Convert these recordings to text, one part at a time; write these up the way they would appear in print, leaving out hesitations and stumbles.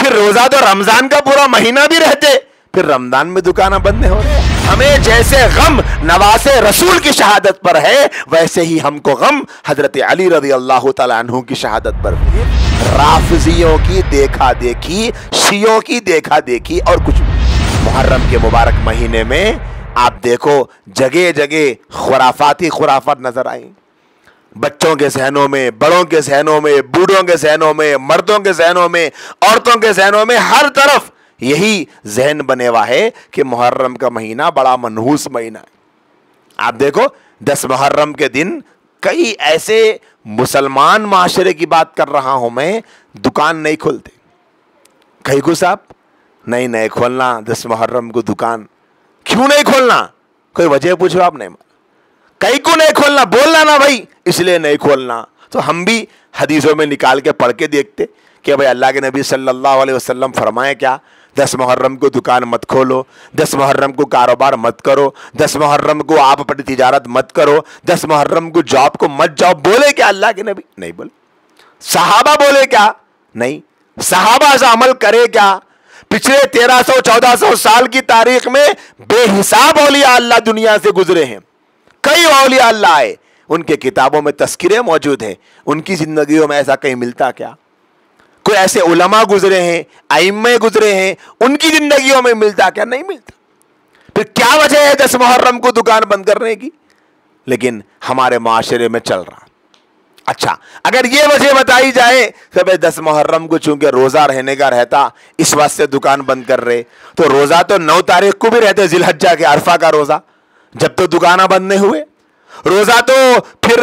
फिर रोजा तो रमजान का पूरा महीना भी रहते, फिर रमजान में दुकानें बंद हो रहे। हमें जैसे गम नवासे रसूल की शहादत पर है, वैसे ही हमको गम हजरत अली रज़ी अल्लाह तआला अन्हु की शहादत पर है। राफिजियों की देखा देखी, शियों की देखा देखी और कुछ नहीं। मुहर्रम के मुबारक महीने में आप देखो जगह जगह खुराफात नजर आई। बच्चों के सहनों में, बड़ों के सहनों में, बूढ़ों के सहनों में, मर्दों के सहनों में, औरतों के सहनों में, हर तरफ यही जहन बने हुआ है कि मुहर्रम का महीना बड़ा मनहूस महीना है। आप देखो 10 मुहर्रम के दिन कई ऐसे मुसलमान माशरे की बात कर रहा हूं मैं, दुकान नहीं खोलते। कहीं को साहब नहीं खोलना 10 मुहर्रम को दुकान, क्यों नहीं खोलना? कोई वजह पूछो आप, नहीं कहीं को नहीं खोलना, बोलना ना भाई इसलिए नहीं खोलना। तो हम भी हदीसों में निकाल के पढ़ के देखते कि भाई अल्लाह के नबी सल्लल्लाहु अलैहि वसल्लम फरमाए क्या, 10 मुहर्रम को दुकान मत खोलो, 10 मुहर्रम को कारोबार मत करो, 10 मुहर्रम को आप अपनी तिजारत मत करो, 10 मुहर्रम को जॉब को मत जाओ। बोले क्या अल्लाह के नबी? नहीं बोले। सहाबा बोले क्या? नहीं। सहाबा ऐसा अमल करे क्या? पिछले 1300-1400 साल की तारीख में बेहिसाब औलिया अल्लाह दुनिया से गुजरे हैं। कई औलिया अल्लाह आए, उनके किताबों में तस्किरे मौजूद हैं। उनकी जिंदगियों में ऐसा कहीं मिलता क्या? कोई ऐसे उलमा गुजरे हैं, आइम्मे गुजरे हैं, उनकी जिंदगियों में मिलता क्या? नहीं मिलता। फिर क्या वजह है 10 मुहर्रम को दुकान बंद करने की? लेकिन हमारे माशरे में चल रहा। अच्छा, अगर ये वजह बताई जाए कि भाई 10 मुहर्रम को चूंकि रोजा रहने का रहता, इस वास्ते दुकान बंद कर रहे, तो रोजा तो 9 तारीख को भी रहते, जिलहज्जा के अरफा का रोजा, जब तो दुकाना बंद नहीं हुए। रोजा तो फिर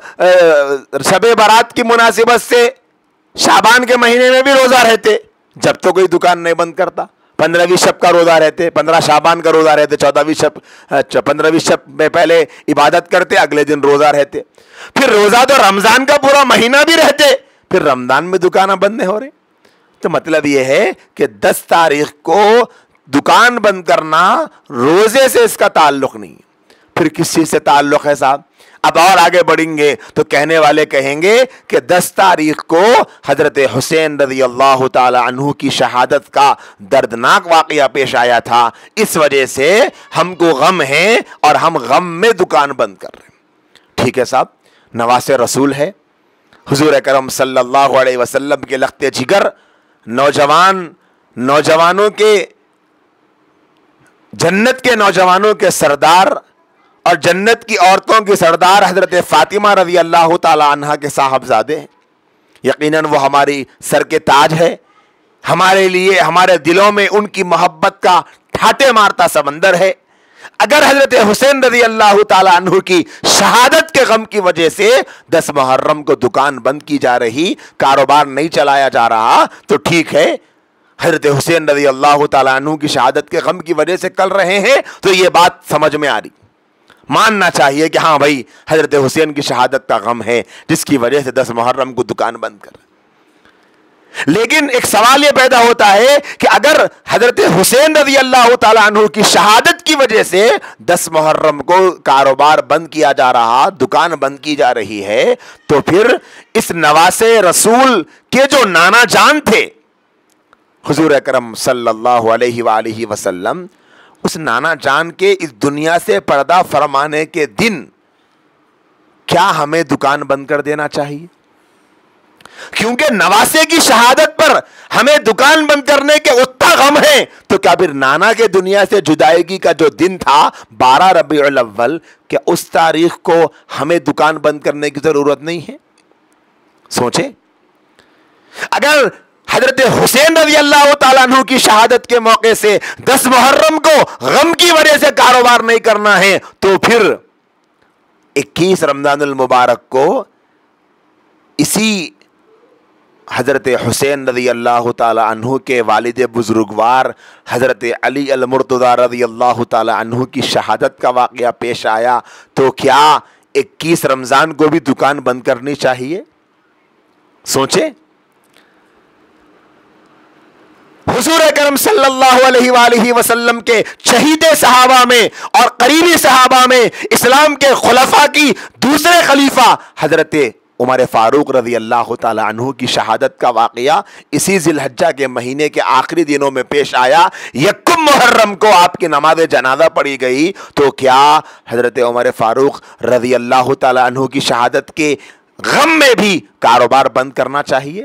शबे बारात की मुनासिबत से शाबान के महीने में भी रोजा रहते, जब तो कोई दुकान नहीं बंद करता। 15वीं शब का रोजा रहते, 15 शाबान का रोजा रहते, 14वीं शब 15वीं शब में पहले इबादत करते, अगले दिन रोजा रहते। फिर रोजा तो रमजान का पूरा महीना भी रहते, फिर रमजान में दुकान बंद नहीं हो रहे। तो मतलब यह है कि 10 तारीख को दुकान बंद करना रोजे से इसका ताल्लुक नहीं। फिर किस चीज से ताल्लुक है साहब? अब और आगे बढ़ेंगे तो कहने वाले कहेंगे कि 10 तारीख को हजरत हुसैन रज़ी अल्लाह ताला अन्हु की शहादत का दर्दनाक वाक़या पेश आया था, इस वजह से हमको गम है और हम गम में दुकान बंद कर रहे हैं। ठीक है साहब, नवासे रसूल है, हुजूर अकरम सल्लल्लाहु अलैहि वसल्लम के लख्ते जिगर, नौजवानों के, जन्नत के नौजवानों के सरदार और जन्नत की औरतों की सरदार हजरत फातिमा रज़ी अल्लाह ताला अन्हा के साहबजादे हैं। यकीनन वो हमारी सर के ताज है। हमारे लिए, हमारे दिलों में उनकी मोहब्बत का ठाटे मारता समंदर है। अगर हजरत हुसैन रज़ी अल्लाह ताला अन्हु की शहादत के गम की वजह से 10 मुहर्रम को दुकान बंद की जा रही, कारोबार नहीं चलाया जा रहा, तो ठीक है, हजरत हुसैन रज़ी अल्लाह ताला अन्हु की शहादत के गम की वजह से कर रहे हैं, तो ये बात समझ में आ रही, मानना चाहिए कि हाँ भाई हजरत हुसैन की शहादत का गम है जिसकी वजह से 10 मुहर्रम को दुकान बंद कर। लेकिन एक सवाल यह पैदा होता है कि अगर हजरत हुसैन रज़ी अल्लाह ताला अन्हु की शहादत की वजह से 10 मुहर्रम को कारोबार बंद किया जा रहा, दुकान बंद की जा रही है, तो फिर इस नवासे रसूल के जो नाना जान थे हुजूर अकरम सल्लल्लाहु अलैहि वसल्लम, उस नाना जान के इस दुनिया से पर्दा फरमाने के दिन क्या हमें दुकान बंद कर देना चाहिए? क्योंकि नवासे की शहादत पर हमें दुकान बंद करने के उतना गम है, तो क्या फिर नाना के दुनिया से जुदाईगी का जो दिन था 12 रबीउल अव्वल, क्या उस तारीख को हमें दुकान बंद करने की जरूरत नहीं है? सोचे, अगर हजरत हुसैन रज़ी अल्लाह ताला अन्हु की शहादत के मौके से 10 मुहर्रम को गम की वजह से कारोबार नहीं करना है, तो फिर 21 रमजानुल मुबारक को इसी हजरत हुसैन रज़ी अल्लाह ताला अन्हु के वालिद बुजुर्गवार हजरत अली अल मुर्तज़ा रज़ी अल्लाह ताला अन्हु की शहादत का वाक़या पेश आया, तो क्या 21 रमजान को भी दुकान बंद करनी चाहिए? सोचे, हुजूर अकरम सल्लल्लाहु अलैहि वसल्लम के शहीदे सहाबा में और करीबी सहाबा में इस्लाम के खुलफा की दूसरे खलीफा हजरत उमर फारूक रज़ी अल्लाह ताला अन्हु की शहादत का वाक़या इसी ज़िलहज्जा के महीने के आखिरी दिनों में पेश आया। यक्कुम मुहर्रम को आपकी नमाज जनाजा पढ़ी गई। तो क्या हज़रत उमर फारूक रज़ी अल्लाह ताला अन्हु की शहादत के गम में भी कारोबार बंद करना चाहिए?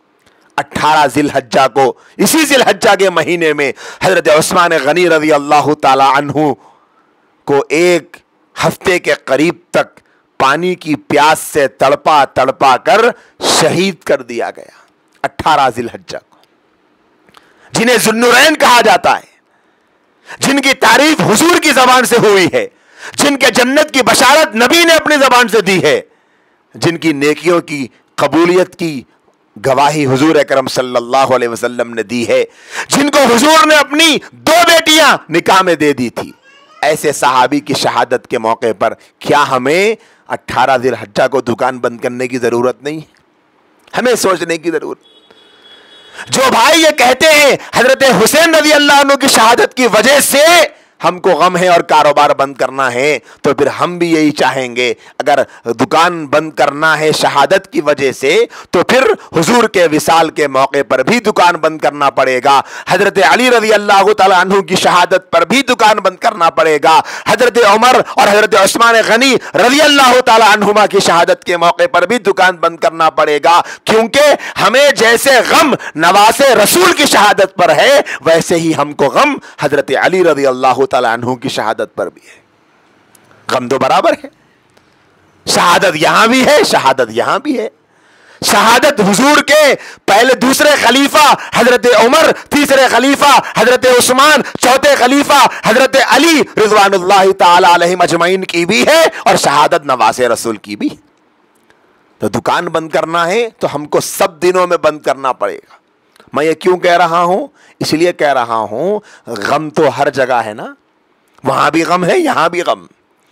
18 ज़िलहज्जा को, इसी ज़िलहज्जा के महीने में हज़रत उस्मान गनी रज़ी अल्लाह ताला अन्हु को एक हफ्ते के करीब तक पानी की प्यास से तड़पा तड़पा कर शहीद कर दिया गया। 18 ज़िलहज्जा को, जिन्हें ज़ुन्नुरैन कहा जाता है, जिनकी तारीफ हुजूर की जबान से हुई है, जिनके जन्नत की बशारत नबी ने अपनी जबान से दी है, जिनकी नेकियों की कबूलियत की गवाही हुजूर अकरम सल्लल्लाहु अलैहि वसल्लम ने दी है, जिनको हुजूर ने अपनी 2 बेटियां निकाह में दे दी थी, ऐसे सहाबी की शहादत के मौके पर क्या हमें 18 ज़िलहज्जा को दुकान बंद करने की जरूरत नहीं? हमें सोचने की जरूरत। जो भाई ये कहते हैं हजरत हुसैन रज़ी अल्लाह अन्हु की शहादत की वजह से हमको गम है और कारोबार बंद करना है, तो फिर हम भी यही चाहेंगे। अगर दुकान बंद करना है शहादत की वजह से, तो फिर हुजूर के विसाल के मौके पर भी दुकान बंद करना पड़ेगा। हजरत अली रज़ी अल्लाह तआला अन्हु की शहादत पर भी दुकान बंद करना पड़ेगा। हजरत उमर और हजरत उस्मान गनी रज़ी अल्लाह तआला अन्हुमा की शहादत के मौके पर भी दुकान बंद करना पड़ेगा, क्योंकि हमें जैसे गम नवासे रसूल की शहादत पर है, वैसे ही हमको गम हजरत अली रज़ी अल्लाह तआला अन्हु की शहादत पर भी है। गम तो बराबर है, शहादत यहां भी है, शहादत यहां भी है। शहादत हुजूर के पहले दूसरे खलीफा हजरत उमर, तीसरे खलीफा हजरत उस्मान, चौथे खलीफा हजरत अली रिज़वानुल्लाहि ताला अलैहिम अजमईन की भी है, और शहादत नवासे रसूल की भी। तो दुकान बंद करना है तो हमको सब दिनों में बंद करना पड़ेगा। मैं ये क्यों कह रहा हूं? इसलिए कह रहा हूं, गम तो हर जगह है ना, वहां भी गम है, यहां भी गम।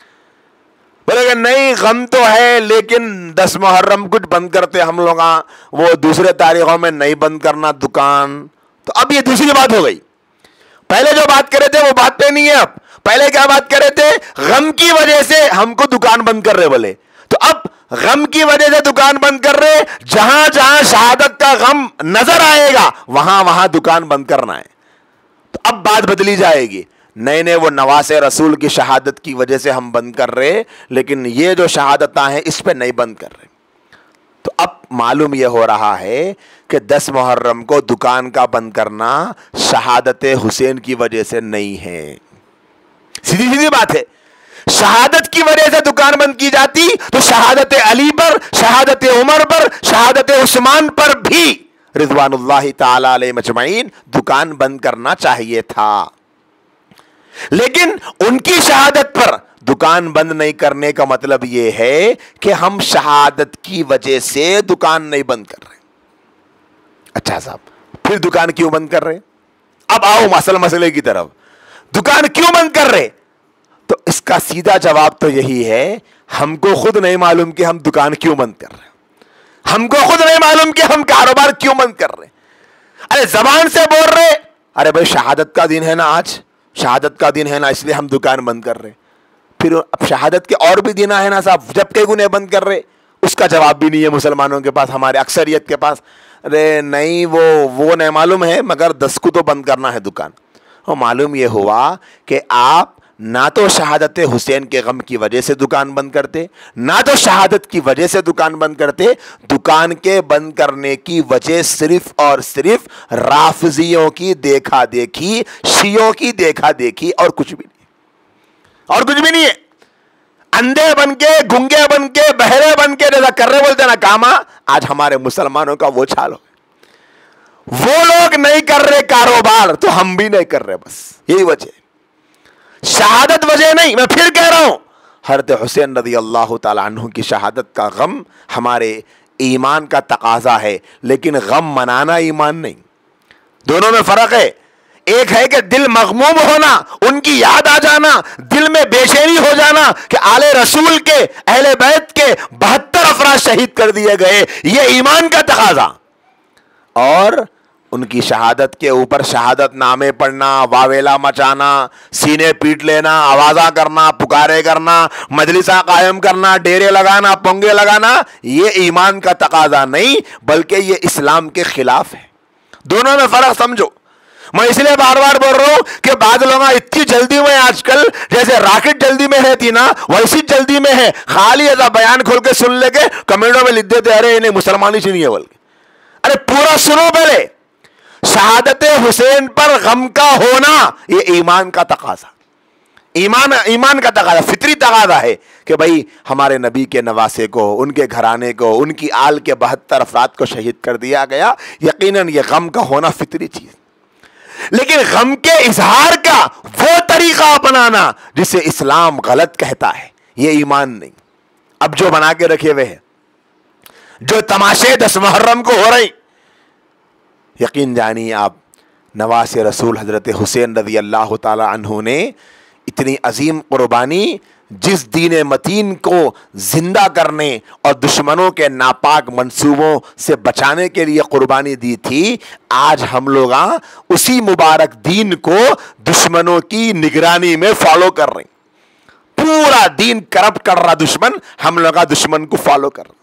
बोलेगा नहीं गम तो है, लेकिन 10 मुहर्रम कुछ बंद करते हम लोग, वो दूसरे तारीखों में नहीं बंद करना दुकान। तो अब ये दूसरी बात हो गई। पहले जो बात कर रहे थे वो बात पे नहीं है। अब पहले क्या बात कर रहे थे? गम की वजह से हमको दुकान बंद कर रहे बोले। तो अब गम की वजह से दुकान बंद कर रहे, जहां जहां शहादत का गम नजर आएगा वहां वहां दुकान बंद करना है। तो अब बात बदली जाएगी। नहीं, वो नवासे रसूल की शहादत की वजह से हम बंद कर रहे, लेकिन ये जो शहादत हैं इस पे नहीं बंद कर रहे। तो अब मालूम यह हो रहा है कि 10 मुहर्रम को दुकान का बंद करना शहादत हुसैन की वजह से नहीं है। सीधी सीधी बात है। शहादत की वजह से दुकान बंद की जाती तो शहादत अली पर, शहादत उमर पर, शहादत उस्मान पर भी रिज़वानुल्लाहि ताला अलैहिम अजमईन दुकान बंद करना चाहिए था। लेकिन उनकी शहादत पर दुकान बंद नहीं करने का मतलब यह है कि हम शहादत की वजह से दुकान नहीं बंद कर रहे। अच्छा साहब, फिर दुकान क्यों बंद कर रहे? अब आओ मसले की तरफ। दुकान क्यों बंद कर रहे? तो इसका सीधा जवाब तो यही है, हमको खुद नहीं मालूम कि हम दुकान क्यों बंद कर रहे हैं। हमको खुद नहीं मालूम कि हम कारोबार क्यों बंद कर रहे हैं। अरे जबान से बोल रहे, अरे भाई शहादत का दिन है ना, आज शहादत का दिन है ना, इसलिए हम दुकान बंद कर रहे। फिर अब शहादत के और भी दिन है ना साहब, जब के गुने बंद कर रहे, उसका जवाब भी नहीं है मुसलमानों के पास, हमारे अक्सरियत के पास। अरे नहीं, वो नहीं मालूम है, मगर 10 को तो बंद करना है दुकान। और मालूम ये हुआ कि आप ना तो शहादत हुसैन के गम की वजह से दुकान बंद करते, ना तो शहादत की वजह से दुकान बंद करते। दुकान के बंद करने की वजह सिर्फ और सिर्फ राफिजियों की देखा देखी, शियों की देखा देखी, और कुछ भी नहीं, और कुछ भी नहीं है। अंधे बन के, गुंगे बन के, बहरे बन के जैसा कर रहे बोलते ना कामा, आज हमारे मुसलमानों का वो चाल हो। वो लोग नहीं कर रहे कारोबार तो हम भी नहीं कर रहे, बस यही वजह। शहादत वजह नहीं, मैं फिर कह रहा हूं, हज़रत हुसैन रज़ी अल्लाह ताला अन्हु की शहादत का गम हमारे ईमान का तकाजा है, लेकिन गम मनाना ईमान नहीं। दोनों में फर्क है। एक है कि दिल मगमूम होना, उनकी याद आ जाना, दिल में बेचैनी हो जाना कि आले रसूल के, अहले बैत के 72 अफराद शहीद कर दिए गए, ये ईमान का तकाजा। और उनकी शहादत के ऊपर शहादत नामे पढ़ना, वावेला मचाना, सीने पीट लेना, आवाज़ा करना, पुकारे करना, मजलिसा कायम करना, डेरे लगाना, पोंगे लगाना, ये ईमान का तकाजा नहीं बल्कि ये इस्लाम के खिलाफ है। दोनों में फर्क समझो। मैं इसलिए बार बार बोल रहा हूं कि बाद लोग इतनी जल्दी में आजकल जैसे रॉकेट जल्दी में रहती ना वैसी जल्दी में है, खाली ऐसा बयान खोल के सुन लेके कमेंटों में लिख देते अरे इन्हें मुसलमानी से नहीं है बल्कि। अरे पूरा सुनो पहले। शहादत हुसैन पर गम का होना ये ईमान का तकाजा, ईमान का तकाजा, फितरी तकाजा है कि भाई हमारे नबी के नवासे को, उनके घराने को, उनकी आल के 72 अफराद को शहीद कर दिया गया। यकीनन ये गम का होना फितरी चीज, लेकिन गम के इजहार का वो तरीका अपनाना जिसे इस्लाम गलत कहता है, ये ईमान नहीं। अब जो बना के रखे हुए हैं, जो तमाशे 10 मुहर्रम को हो रही, यकीन जानिए आप नवासे रसूल हजरत हुसैन रज़ी अल्लाह ताला अन्हु ने इतनी अजीम कुर्बानी जिस दीन मतीन को जिंदा करने और दुश्मनों के नापाक मंसूबों से बचाने के लिए कुर्बानी दी थी, आज हम लोग उसी मुबारक दीन को दुश्मनों की निगरानी में फॉलो कर रहे हैं। पूरा दीन करप्ट कर रहा दुश्मन, हम लोग दुश्मन को फॉलो कर रहे हैं।